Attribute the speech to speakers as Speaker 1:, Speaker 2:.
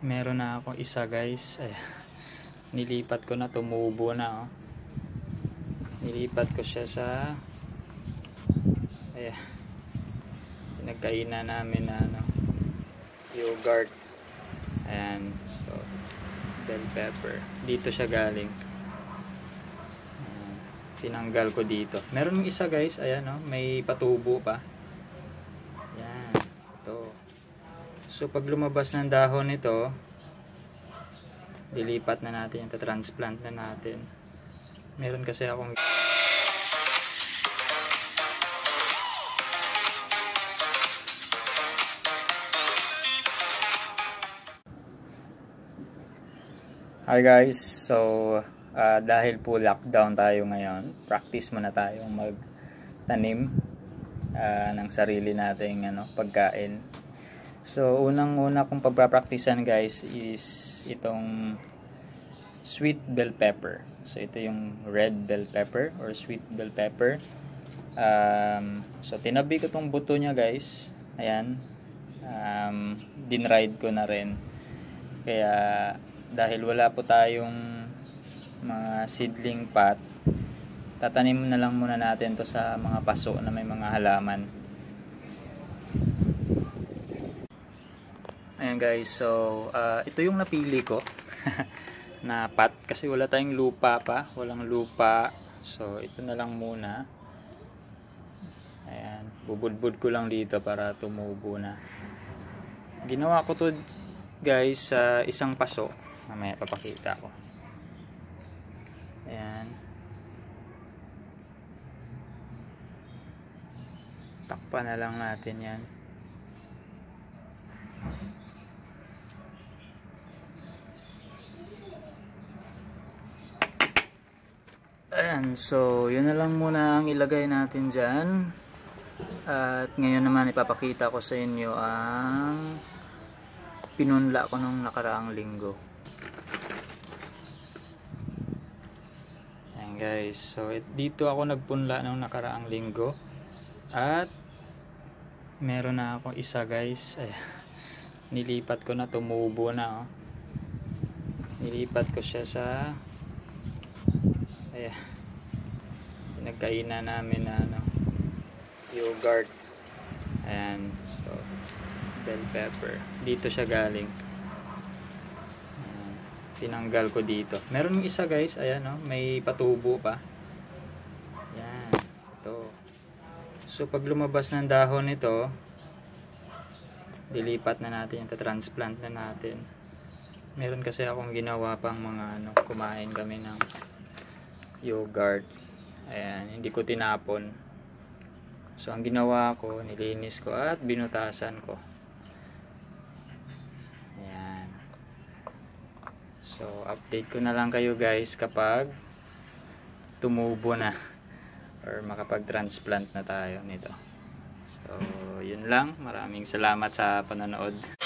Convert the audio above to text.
Speaker 1: Meron na akong isa guys. Nilipat ko na, tumubo na oh. Nilipat ko siya sa nagkainan namin na yogurt. Ayan, so bell pepper. Dito siya galing. Tinanggal ko dito. Meron isa guys, ayan oh, may patubo pa. Ayan, ito. So pag lumabas ng dahon nito, lilipat na natin, transplant na natin. Meron kasi akong Hi guys, so dahil po lockdown tayo ngayon, practice muna tayong magtanim ng sarili nating pagkain. So unang-una kong pagpapraktisan guys is itong sweet bell pepper. So ito yung red bell pepper or sweet bell pepper. So tinabi ko tong buto niya guys. Ayan. Dinride ko na rin. Kaya dahil wala po tayong mga seedling pot, tatanim na lang muna natin to sa mga paso na may mga halaman. Ayan guys, so ito yung napili ko na pot kasi wala tayong lupa pa, walang lupa. So ito na lang muna. Ayan, bubudbud ko lang dito para tumubo na. Ginawa ko to guys sa isang paso. Mamaya papakita ko. Ayan. Takpan na lang natin yan. Ayan. So, yun na lang muna ang ilagay natin dyan. At ngayon naman ipapakita ko sa inyo ang pinunla ko nung nakaraang linggo. Guys, so dito ako nagpunla ng nakaraang linggo at meron na akong isa guys. Nilipat ko na, tumubo na oh. Nilipat ko siya sa nagkainan namin na yogurt. Ayan, so bell pepper. Dito siya galing. Tinanggal ko dito. Meron isa guys, ayan oh, may patubo pa. Yan, ito. So pag lumabas ng dahon nito, lilipat na natin, transplant na natin. Meron kasi akong ginawa pang mga kumain kami ng yogurt. Ayan, hindi ko tinapon. So ang ginawa ko, nilinis ko at binutasan ko. So, update ko na lang kayo guys kapag tumubo na or makapag-transplant na tayo nito. So, yun lang. Maraming salamat sa panonood.